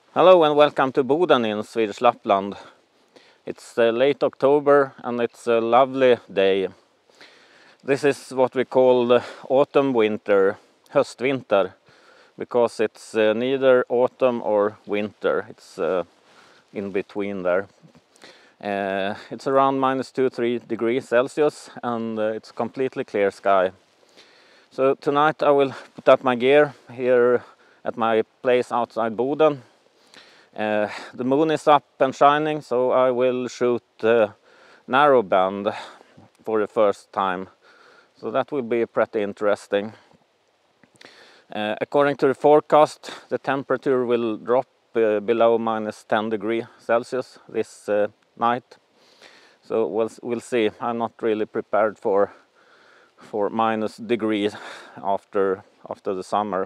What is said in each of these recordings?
Hello and welcome to Boden in Swedish Lapland. It's late October and it's a lovely day. This is what we call autumn-winter, höstvinter, because it's neither autumn or winter. It's in between there. It's around -2-3 degrees Celsius and it's completely clear sky. So tonight I will put up my gear here at my place outside Boden. The moon is up and shining, so I will shoot narrowband for the first time. So that will be pretty interesting. According to the forecast, the temperature will drop below -10 degrees Celsius this night. So we'll see. I'm not really prepared for minus degrees after the summer.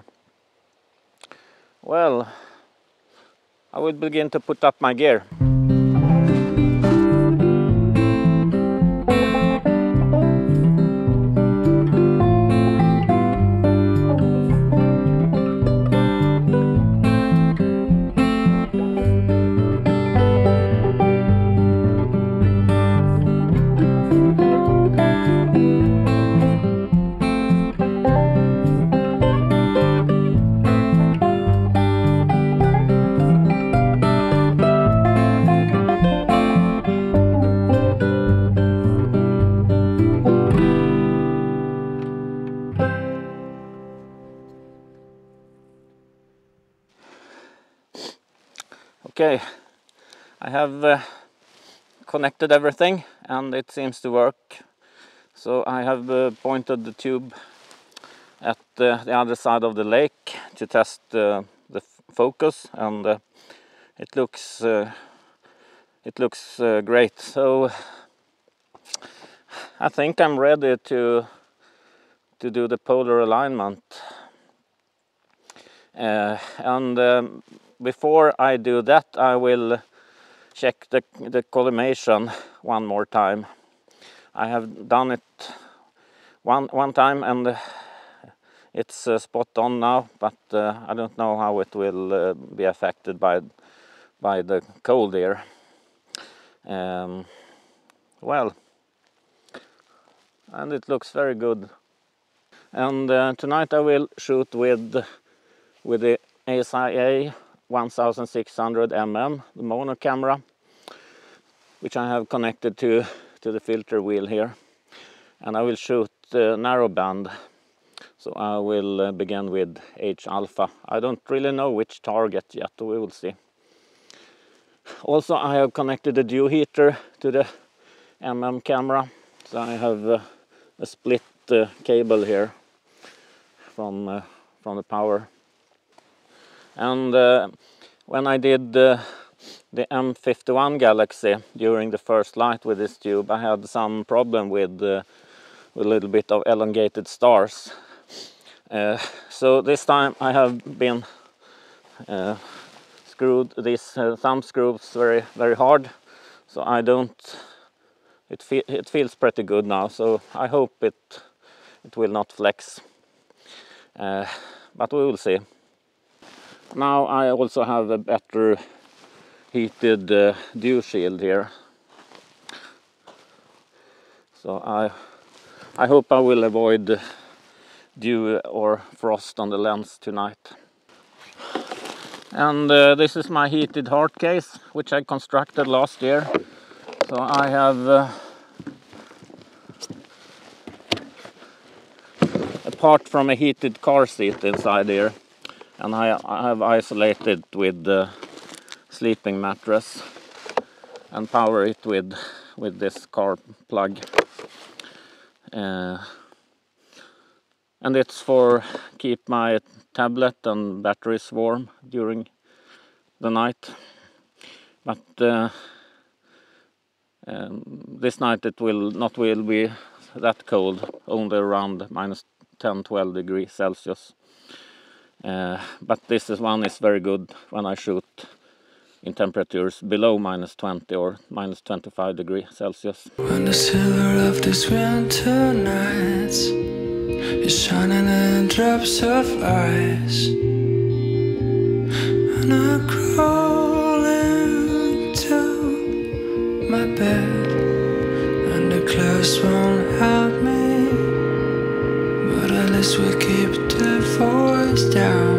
Well, I will begin to put up my gear. Okay, I have connected everything and it seems to work. So I have pointed the tube at the other side of the lake to test the focus, and it looks great. So I think I'm ready to do the polar alignment. Before I do that, I will check the collimation one more time. I have done it one time and it's spot on now, but I don't know how it will be affected by the cold air. Well, and it looks very good. And tonight I will shoot with the ASI 1600 the mono camera, which I have connected to the filter wheel here, and I will shoot narrowband. So I will begin with H alpha. I don't really know which target yet, we will see. Also I have connected the dew heater to the camera, so I have a split cable here from the power. And when I did the M51 Galaxy during the first light with this tube, I had some problem with a little bit of elongated stars. So this time I have been screwed these thumb screws very hard, so I don't. It feels pretty good now. So I hope it will not flex, but we will see. Now I also have a better heated dew shield here, so I hope I will avoid dew or frost on the lens tonight. And this is my heated heart case, which I constructed last year. So I have apart from a heated car seat inside here, and I have isolated with the sleeping mattress and power it with this car plug. And it's for keep my tablet and batteries warm during the night. But this night it will not be that cold, only around -10-12 degrees Celsius. But this one is very good when I shoot in temperatures below -20 or -25 degrees Celsius. When the silver of these winter nights is shining in drops of ice, wanna crawl into my bed, and the clothes won't help me, but at least we keep the voice down.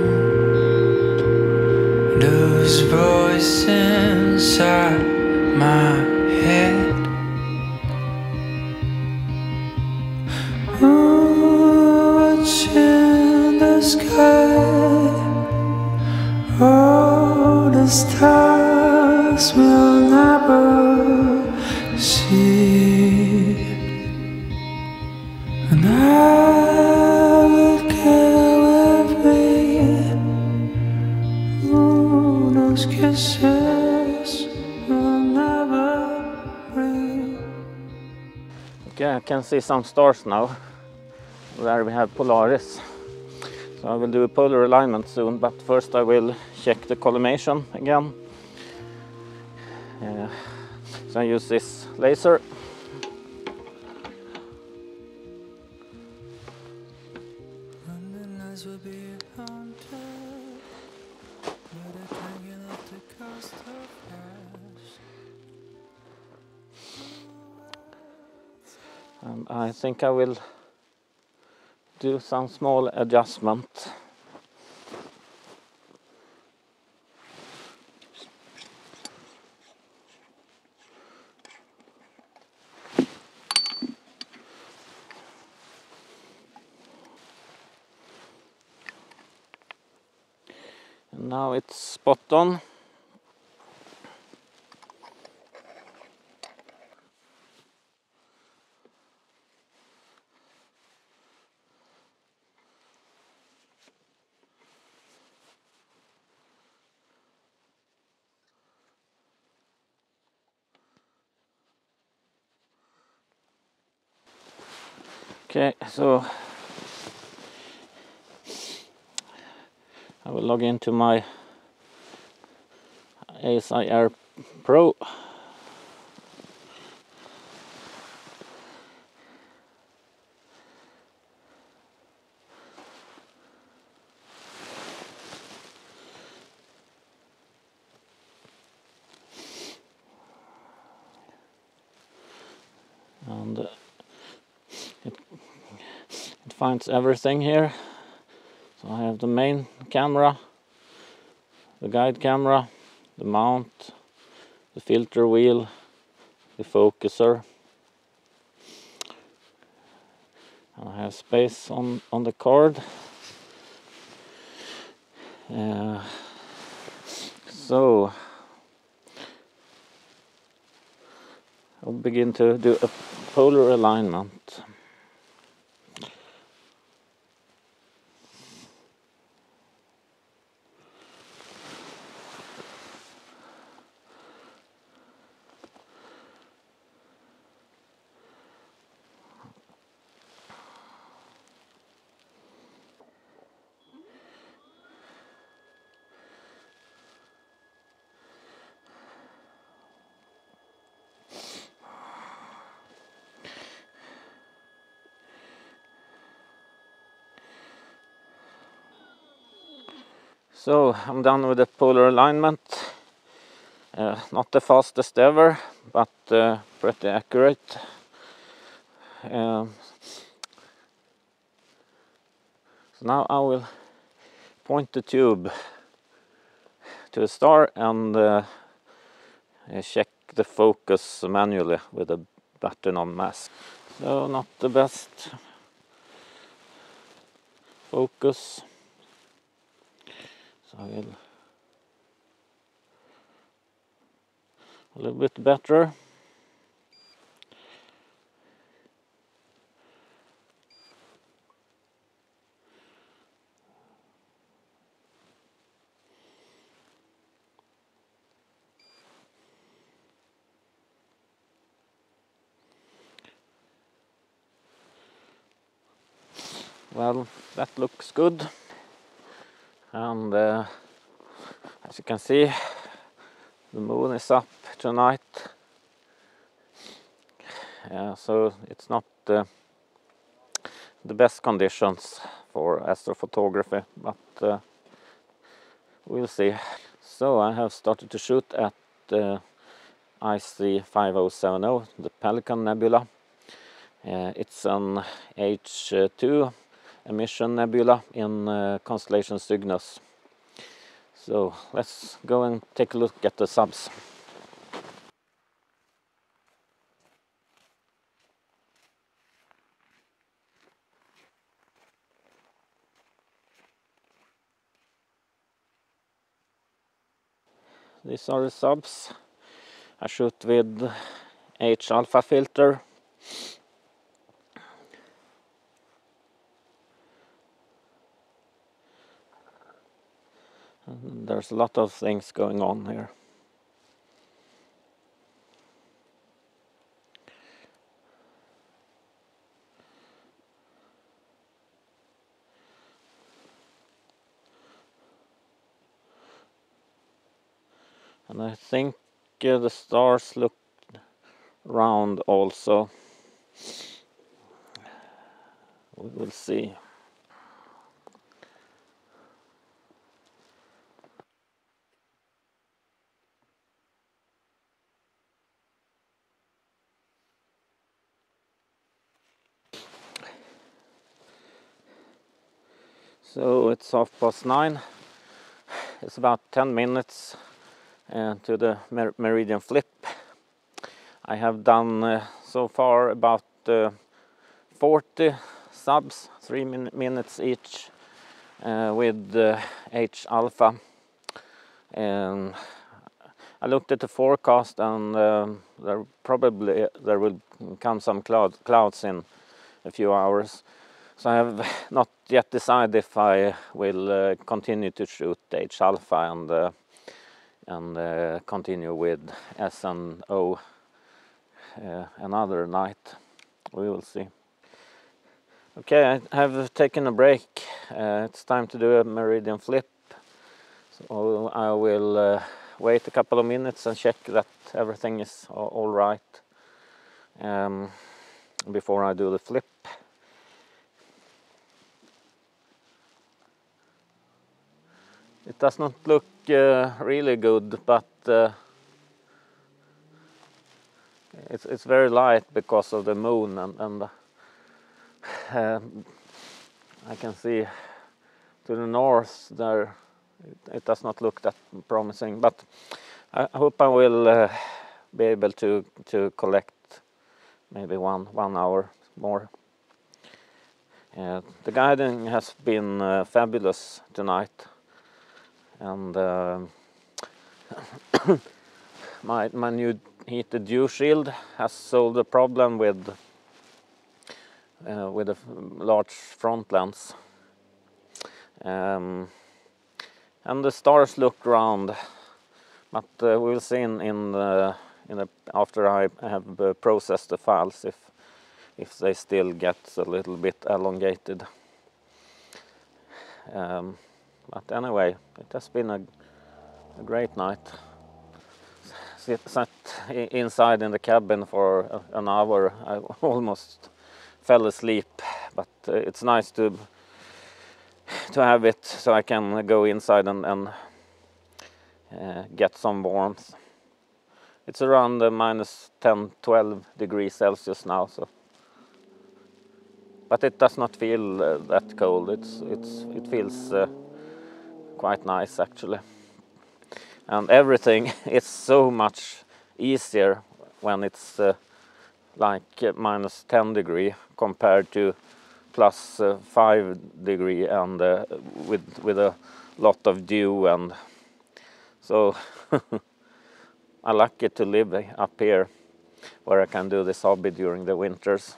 Those voices inside my head. What's in the sky? Oh, the stars we'll never see, and I will carry with me. Oh, those kisses will never bring. Okay, I can see some stars now. There we have Polaris. So I will do a polar alignment soon, but first I will check the collimation again. So I use this laser. And I think I will do some small adjustment. And now it's spot on. Okay, so I will log into my ASI Air Pro. And it finds everything here. So I have the main camera, the guide camera, the mount, the filter wheel, the focuser. And I have space on the card. So I'll begin to do a polar alignment. So I'm done with the polar alignment. Not the fastest ever, but pretty accurate. So now I will point the tube to a star and check the focus manually with a button on mask. So not the best focus. So I will a little bit better. Well, that looks good. And as you can see, the moon is up tonight. So it's not the best conditions for astrophotography, but we'll see. So I have started to shoot at IC5070, the Pelican Nebula. It's an H2 emission nebula in constellation Cygnus. So let's go and take a look at the subs. These are the subs. I shoot with H-alpha filter. And there's a lot of things going on here. And I think the stars look round also. We will see. So it's 9:30. It's about 10 minutes to the meridian flip. I have done so far about 40 subs, 3 minutes each, with H-alpha. And I looked at the forecast, and there will come some clouds in a few hours. So I have not yet decided if I will continue to shoot H-alpha and continue with SNO another night. We will see. Okay, I have taken a break. It's time to do a meridian flip. So I will wait a couple of minutes and check that everything is all right before I do the flip. It does not look really good, but it's very light because of the moon, and I can see to the north there it does not look that promising, but I hope I will be able to collect maybe one hour more. The guiding has been fabulous tonight, and my new heated dew shield has solved the problem with a large front lens, and the stars look round, but we'll see after I have processed the files if they still get a little bit elongated. But anyway, it has been a great night. Sat inside in the cabin for an hour. I almost fell asleep, but it's nice to have it so I can go inside and get some warmth. It's around minus 10-12 degrees Celsius now, so. But it does not feel that cold. It feels quite nice actually, and everything is so much easier when it's like minus 10 degree compared to plus 5 degree, and with a lot of dew, and so I'm lucky to live up here where I can do this hobby during the winters.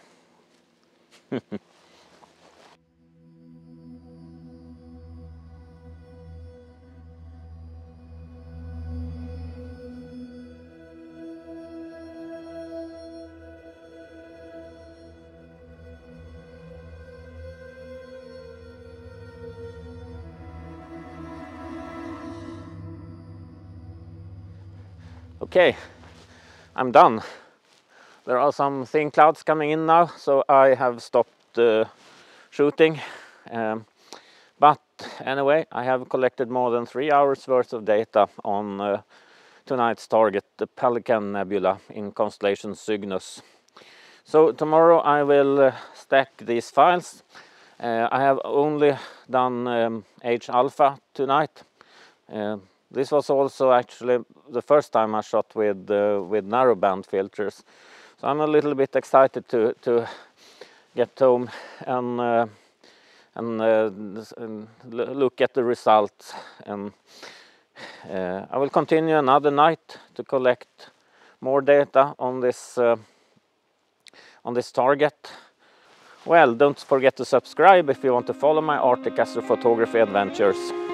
Okay, I'm done. There are some thin clouds coming in now, so I have stopped shooting. But anyway, I have collected more than 3 hours worth of data on tonight's target, the Pelican Nebula in constellation Cygnus. So tomorrow I will stack these files. I have only done H-alpha tonight. This was also actually the first time I shot with narrowband filters. So I'm a little bit excited to get home and look at the results. And I will continue another night to collect more data on this target. Well, don't forget to subscribe if you want to follow my Arctic astrophotography adventures.